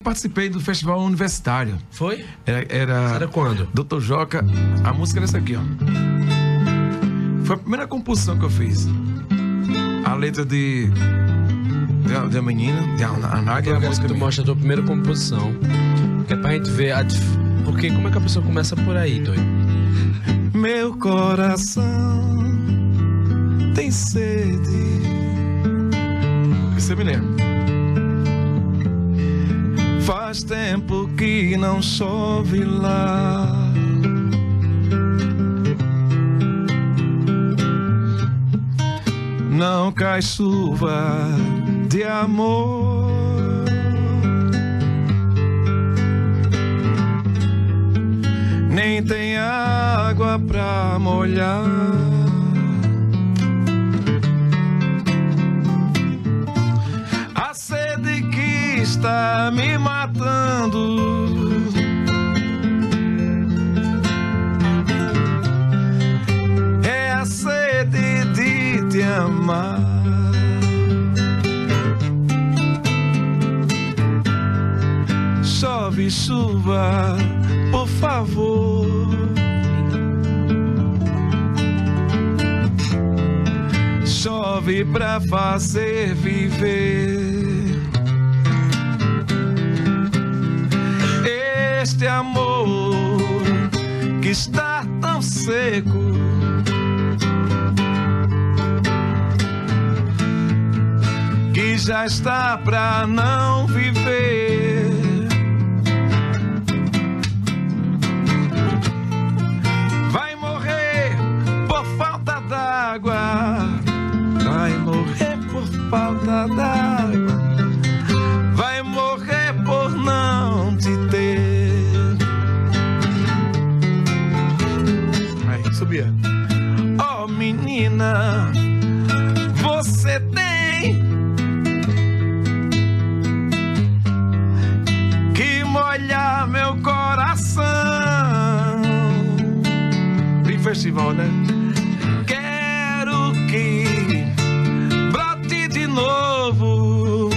participei do festival universitário. Foi? Era quando? Dr. Joca. A música era essa aqui, ó. Foi a primeira composição que eu fiz. A letra de uma menina, de Anália. Eu quero que tu mostre a tua primeira composição. Que é pra gente ver porque como é que a pessoa começa por aí, doido? Meu coração tem sede. Você me lembra? Faz tempo que não chove lá. Não cai chuva de amor. Nem tem água pra molhar. A sede que está me matando é a sede de te amar. Chove chuva, por favor. Chove pra fazer viver este amor que está tão seco. Que já está pra não viver. Vai morrer por falta d'água. Vai morrer por falta d'água. Vai morrer por não te ter. Aí, subia. Oh, menina, você tem que molhar meu coração. Tem festival, né? Quero que brote de novo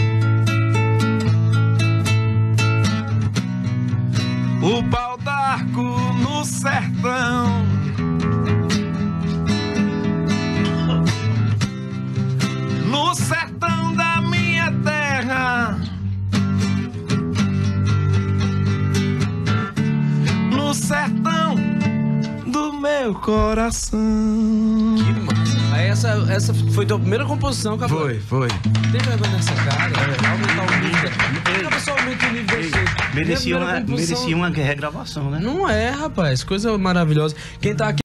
o pau d'arco no sertão. No sertão da minha terra. No sertão do meu coração. Que massa. Aí essa foi tua primeira composição, Cabral? Foi. Tem vergonha nessa cara? Aumentar o nível. Por que a pessoa aumenta o nível de você? Merecia uma regravação, né? Não é, rapaz. Coisa maravilhosa. Quem tá aqui